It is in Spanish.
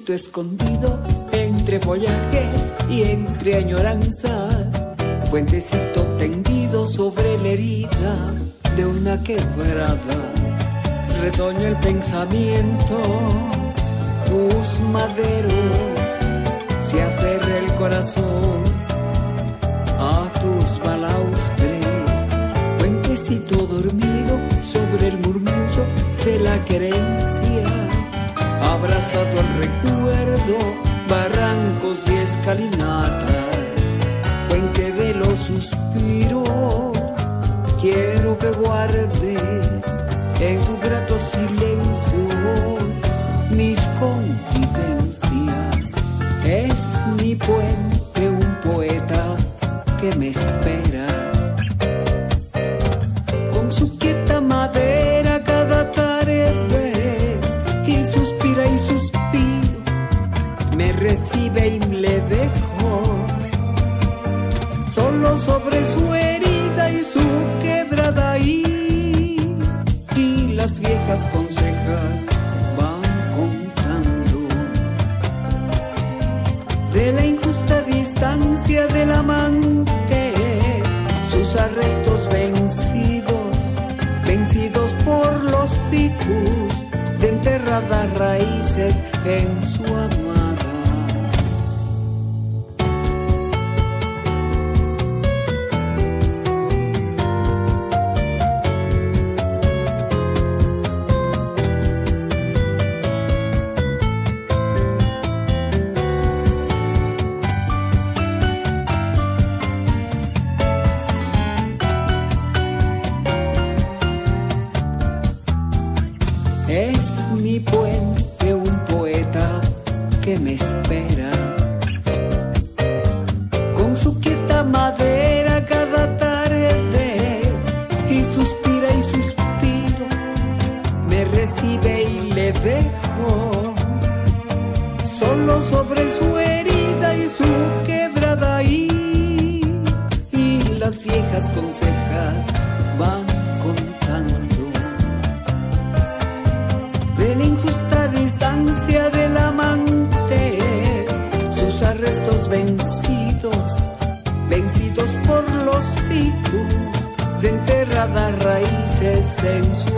puentecito escondido entre follajes y entre añoranzas, puentecito tendido sobre la herida de una quebrada. Retoña el pensamiento, tus maderos, se aferra el corazón a tus balaustres, puentecito dormido sobre el murmullo de la querencia, abrazado al recuerdo, barrancos y escalinatas, puente de los suspiros, quiero que guardes en tu grato silencio mis confidencias. Es mi puente un poeta que me espera, con su quieta madera cada tarde, y suspira y suspiro, me recibe y le dejo solo sobre su herida y su quebrada ahí, y las viejas consejas van contando de la injusta distancia del amante, sus arrestos vencidos, vencidos por los ficus de enterradas raíces en su amada. Es mi puente un poeta que me espera, con su quieta madera cada tarde, y suspira y suspiro, me recibe y le dejo solo sobre su herida y su quebrada ahí, y las viejas consejas van contando de la injusta distancia del amante, sus arrestos vencidos, vencidos por los ficus de enterradas raíces en su